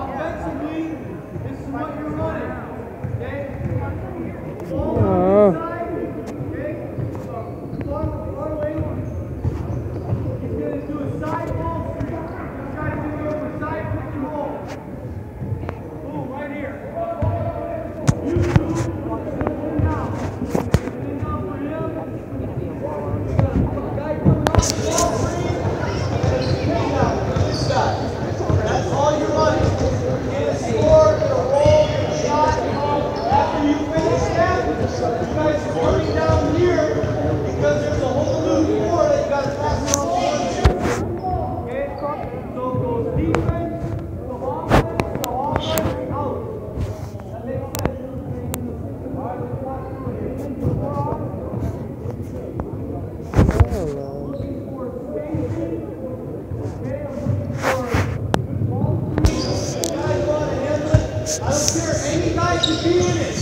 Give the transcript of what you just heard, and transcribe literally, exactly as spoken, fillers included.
offensively, this is what you're running. Okay? Ball Uh. on the side. Okay? So, run, run away. He's going to do a side ball streak. He's try to do it over side pick and roll. Boom, right here. You two, sit him down. Sit him down for him. Guy coming off the ball screen. This side. That's all you're running. Get a score, get a roll, get a shot. After you finish that, you guys are coming down here because there's a whole new floor that you got to pass around the one. Okay? So it goes defense, to offense, to offense, out. That makes sense. All right, let's watch through it. Looking for spacing. Okay, I'm looking for good ball. Guys want to handle it. I don't care. Any guy can be in it.